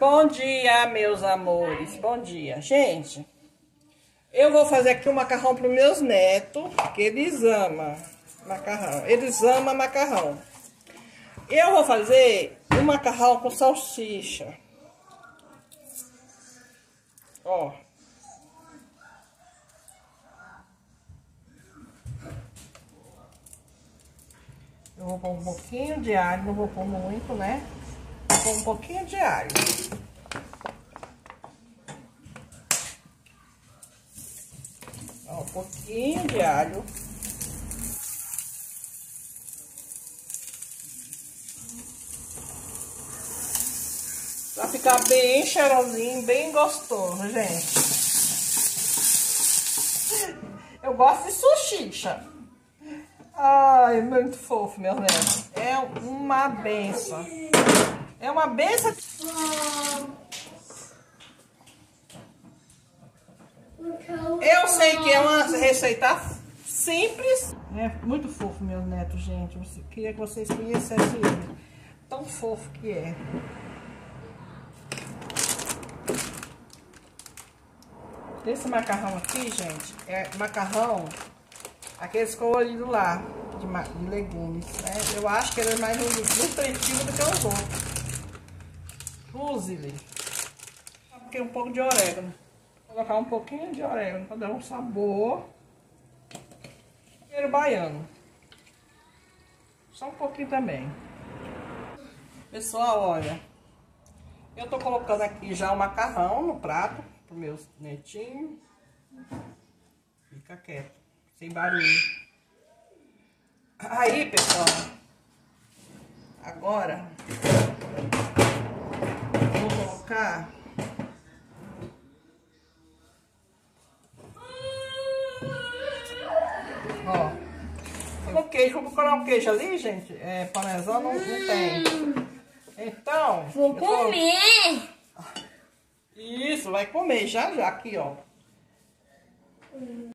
Bom dia, meus amores. Bom dia. Gente, eu vou fazer aqui um macarrão para os meus netos, que eles amam macarrão. Eles amam macarrão. Eu vou fazer um macarrão com salsicha. Ó. Eu vou pôr um pouquinho de alho, não vou pôr muito, né? Vou pôr um pouquinho de alho. Ó, um pouquinho de alho. Pra ficar bem cheirosinho, bem gostoso, gente. Eu gosto de salsicha. Ai, muito fofo, meus netos. É uma benção. É uma benção. Eu sei que é uma receita simples. É muito fofo, meus netos, gente. Eu queria que vocês conhecessem ele. Tão fofo que é. Esse macarrão aqui, gente, é macarrão, aqueles coloridos lá, de legumes, né? Eu acho que ele é mais nutritivo do que os outros. Inclusive, coloquei um pouco de orégano. Vou colocar um pouquinho de orégano para dar um sabor. Tempero baiano. Só um pouquinho também. Pessoal, olha. Eu tô colocando aqui já o macarrão no prato. Para meus netinhos. Fica quieto, sem barulho. Aí, pessoal, agora vou colocar ó, o queijo. Vou procurar um queijo ali, gente. Parmesão não tem. Então vou comer. Isso, vai comer já já aqui, ó.